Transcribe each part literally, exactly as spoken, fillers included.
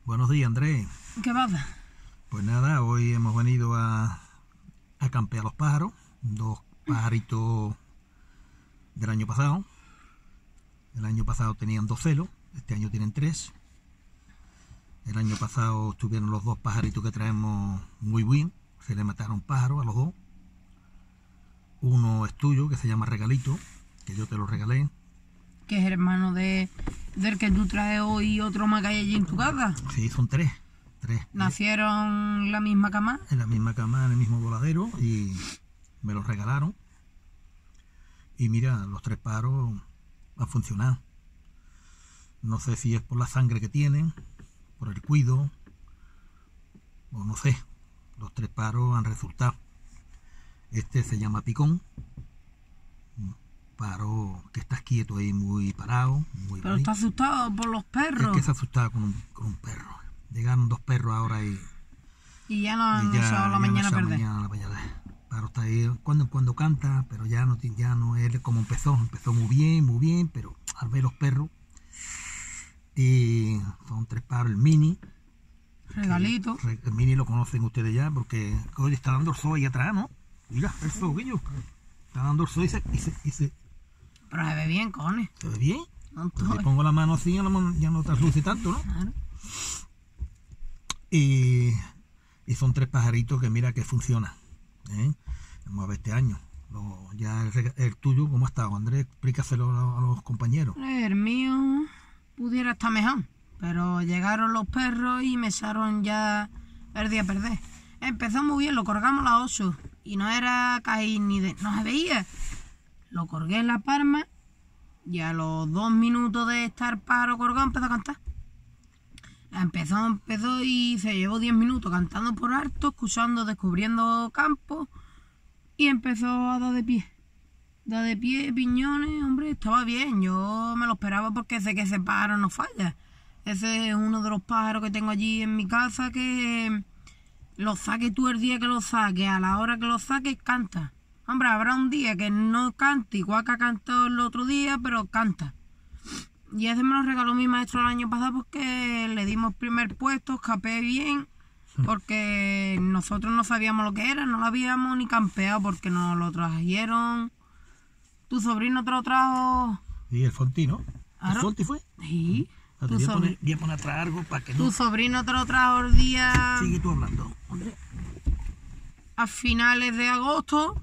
Buenos días, Andrés. ¿Qué pasa? Pues nada, hoy hemos venido a, a campear los pájaros, dos pajaritos del año pasado. El año pasado tenían dos celos, este año tienen tres. El año pasado estuvieron los dos pajaritos que traemos muy bien, se le mataron pájaros a los dos. Uno es tuyo, que se llama Regalito, que yo te lo regalé. Que es hermano de del que tú traes hoy, otro más que hay allí en tu casa. Sí, son tres. tres. Nacieron en la misma cama. En la misma cama, en el mismo voladero, y me los regalaron. Y mira, los tres pájaros han funcionado. No sé si es por la sangre que tienen, por el cuido, o no sé. Los tres pájaros han resultado. Este se llama Picón. Pájaro que está quieto ahí, muy parado, muy Pero bonito. está asustado por los perros. Es que se asustaba con un, con un perro. Llegaron dos perros ahora y, Y ya no han y ya, echado la ya mañana a no perder. mañana a la mañana. El pájaro está ahí cuando en cuando canta, pero ya no, ya no es como empezó. Empezó muy bien, muy bien, pero al ver los perros, y son tres pájaros, el mini. Regalito. Que, el mini lo conocen ustedes ya, porque hoy está dando el sol ahí atrás, ¿no? Mira, el sol, guillo. Está dando el sol y se, y se, y se Pero se ve bien, cojones. ¿Se ve bien? No Pues si estoy. pongo la mano así, ya no, ya no trasluce tanto, ¿no? Claro. Y, y son tres pajaritos que mira que funcionan. ¿eh? Vamos a ver este año. Lo, ya el, el tuyo, ¿cómo ha estado, Andrés? Explícaselo a, a los compañeros. El mío pudiera estar mejor. Pero llegaron los perros y me echaron ya el día a perder. Empezó muy bien, lo colgamos a las ocho. Y no era caer ni de... No se veía. Lo colgué en la palma y a los dos minutos de estar pájaro colgado empezó a cantar. Empezó, empezó y se llevó diez minutos cantando por alto, escuchando, descubriendo campos y empezó a dar de pie. Da de pie, piñones, hombre, estaba bien. Yo me lo esperaba porque sé que ese pájaro no falla. Ese es uno de los pájaros que tengo allí en mi casa que lo saque tú el día que lo saques, a la hora que lo saques, canta. Hombre, habrá un día que no cante, igual que ha cantado el otro día, pero canta. Y ese me lo regaló mi maestro el año pasado porque le dimos primer puesto, escapé bien, porque nosotros no sabíamos lo que era, no lo habíamos ni campeado porque nos lo trajeron. Tu sobrino te lo trajo. Y el Fonti, ¿no? Claro. ¿El Fonti fue? Sí. Te Tu, voy a sobri- poner, voy a poner atrás algo para que no... tu sobrino te lo trajo el día Sigue tú hablando, Andrés. a finales de agosto.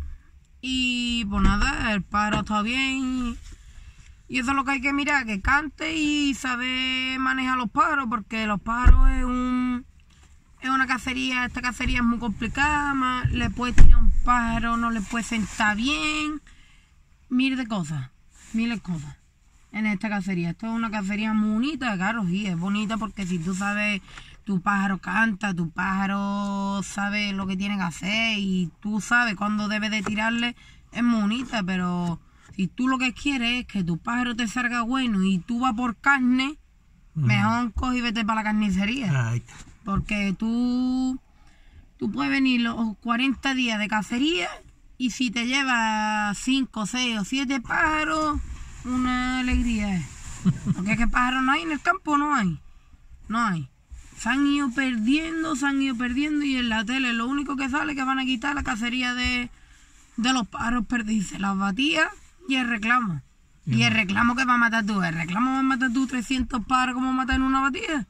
Y pues nada, el pájaro está bien. Y eso es lo que hay que mirar, que cante y saber manejar los pájaros, porque los pájaros es un es una cacería, esta cacería es muy complicada, más le puedes tirar un pájaro, no le puedes sentar bien, mil de cosas, miles de cosas en esta cacería. Esto es una cacería muy bonita, claro, sí, es bonita porque si tú sabes, tu pájaro canta, tu pájaro sabe lo que tiene que hacer y tú sabes cuándo debes de tirarle, es muy bonita, pero si tú lo que quieres es que tu pájaro te salga bueno y tú vas por carne, Mm. mejor coge y vete para la carnicería. Ahí está. Porque tú, tú puedes venir los cuarenta días de cacería y si te llevas cinco, seis o siete pájaros, una alegría es. Porque es que pájaros no hay en el campo, no hay. No hay. Se han ido perdiendo, se han ido perdiendo y en la tele lo único que sale es que van a quitar la cacería de, de los pájaros perdices, las batías y el reclamo. ¿Y el reclamo que va a matar tú? ¿El reclamo va a matar tú trescientos pájaros como matar en una batida?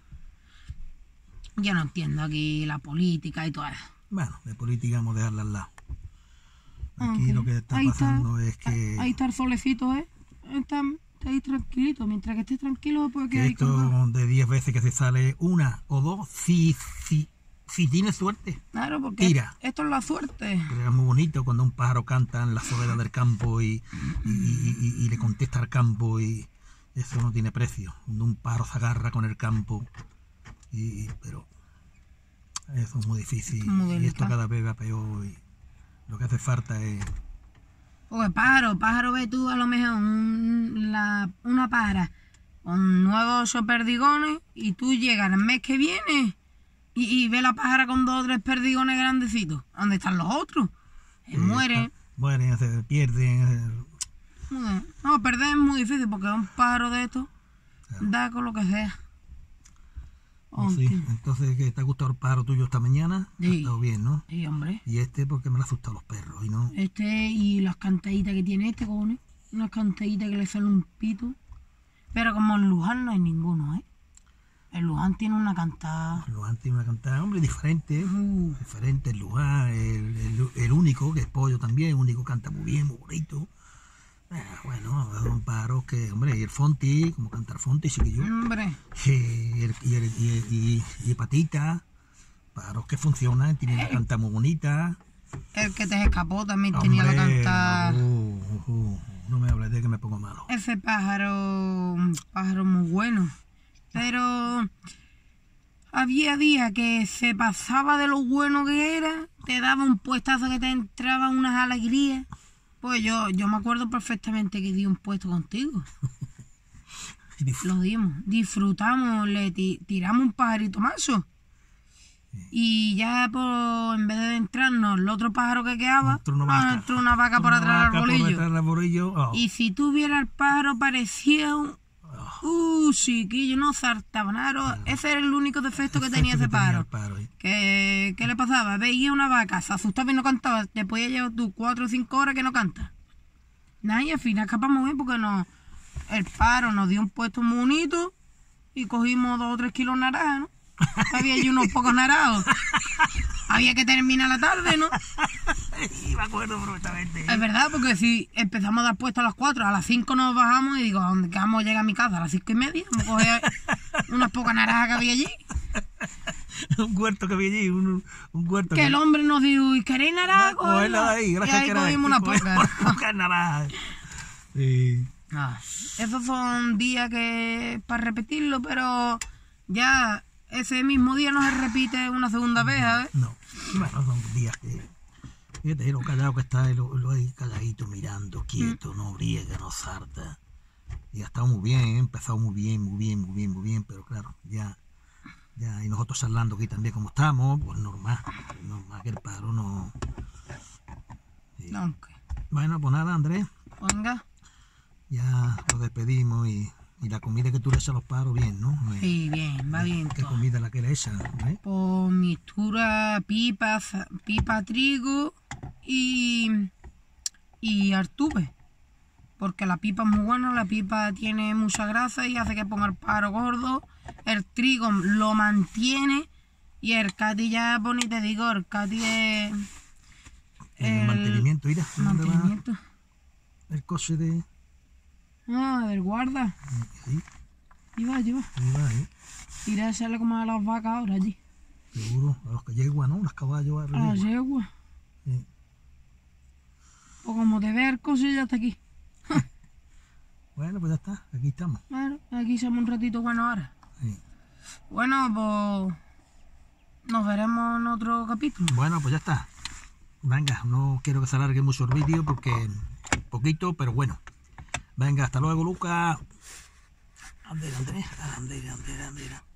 Yo no entiendo aquí la política y todo eso. Bueno, de política vamos a dejarla al lado. Aquí Ok. lo que está Ahí pasando está, es que... Ahí está el solecito, ¿eh? Está, está ahí tranquilito. Mientras que esté tranquilo, puede que quedar ahí colgado. esto de diez veces que se sale una o dos, si, si, si tienes suerte. Claro, porque Tira. esto es la suerte. Pero es muy bonito cuando un pájaro canta en la soledad del campo y, y, y- y- y le contesta al campo, y eso no tiene precio. Cuando un pájaro se agarra con el campo, y, pero eso es muy difícil. Muy y esto delicado. cada vez va peor. Y lo que hace falta es... Porque pájaro, pájaro ve tú a lo mejor un- la, una pájara con nuevos ocho perdigones y tú llegas el mes que viene y, y ves la pájara con dos o tres perdigones grandecitos. ¿Dónde están los otros? Se eh, mueren. Mueren, se pierden. eh, Muy- No, perder es muy difícil porque un pájaro de estos Claro. da con lo que sea. Oh, sí. Entonces, ¿qué, ¿te ha gustado el pájaro tuyo esta mañana? Sí. Ha estado bien, ¿no? Sí, hombre. Y este porque me lo han asustado los perros, ¿y no? Este y las cantaditas que tiene este, cojones. Unas cantaditas que le sale un pito. Pero como en Luján no hay ninguno, ¿eh? El Luján tiene una cantada. El Luján tiene una cantada, hombre, diferente. Uh. Diferente el Luján, el, el, el único, que es pollo también, el único canta muy bien, muy bonito. Eh, bueno, son pájaros que, hombre, y el Fonti, como canta el Fonti, sí que yo. Hombre. Y el, y, el, y, y, y Patita, pájaros que funcionan, tienen una canta muy bonita. El que te escapó también Hombre, tenía la cantada. Uh, uh, uh, no me hables de que me pongo malo. Ese pájaro, un pájaro muy bueno. Pero había días que se pasaba de lo bueno que era, te daba un puestazo que te entraba unas alegrías. Pues yo, yo me acuerdo perfectamente que di un puesto contigo. Lo dimos, disfrutamos, le ti- tiramos un pajarito mazo. Y ya por, en vez de entrarnos el otro pájaro que quedaba, Entró una nos vaca. entró una vaca por Una atrás del vaca por arbolillo. detrás del arbolillo, oh. Y si tuviera el pájaro parecía un... Uh, chiquillo, no saltaba nada. Ese era el único defecto que tenía ese pájaro. ¿Eh? ¿Qué, ¿Qué le pasaba? Veía una vaca, se asustaba y no cantaba. Te podía llevar tú cuatro o cinco horas que no canta. Nada, y al final escapamos bien porque no, el pájaro nos dio un puesto muy bonito y cogimos dos o tres kilos de naranja, ¿no? Había allí unos pocos naranjos. Había que terminar la tarde, ¿no? Sí, me acuerdo perfectamente. Es verdad, porque si empezamos a dar puestos a las cuatro, a las cinco nos bajamos y digo, ¿a dónde vamos a llegar a mi casa? A las cinco y media. Vamos a coger unas pocas naranjas que había allí. Un huerto que había allí, un, un huerto. Que el hombre nos dijo, ¿y queréis naranja? Cogedla de ahí, Y gracias ahí que era cogimos este, unas cogimos pocas. pocas naranjas. Sí. Ah, esos son días que para repetirlo, pero ya ese mismo día no se repite una segunda vez, ¿sabes? No, bueno, son días que... Fíjate, lo callado que está, lo, lo ahí calladito mirando, quieto, no briega, no sarta. Y ha estado muy bien, ha empezado muy bien, muy bien, muy bien, muy bien, pero claro, ya... Ya, y nosotros hablando aquí también como estamos, pues normal, normal que el pájaro no... Sí. No, ok. Bueno, pues nada, Andrés, Venga. ya lo despedimos y, y la comida que tú le echas a los pájaros, bien, ¿no? Sí, bien, va bien ¿Qué todo. comida la que le echas? ¿Eh? Pues mixtura pipa, za- pipa trigo y, y artube. Porque la pipa es muy buena, la pipa tiene mucha grasa y hace que ponga el pájaro gordo. El trigo lo mantiene y el cati ya, pues ni te digo, el cati es... El, mantenimiento, mira, ¿dónde va mantenimiento. el coche de...? Ah, del guarda. Sí, Iba, lleva. ahí va, ¿eh? Iré a hacerle como a las vacas ahora allí. Seguro, a los que yeguas, ¿no? Los caballos A las arriba. yeguas. Sí. Pues como te ve el coche ya está aquí. Bueno, pues ya está, aquí estamos. Claro, aquí hacemos un ratito bueno ahora. Sí. Bueno, pues nos veremos en otro capítulo. Bueno, pues ya está. Venga, no quiero que se alargue mucho el vídeo porque poquito, pero bueno. Venga, hasta luego, Lucas. Andera, Andrés, Andera, Andera, Andera.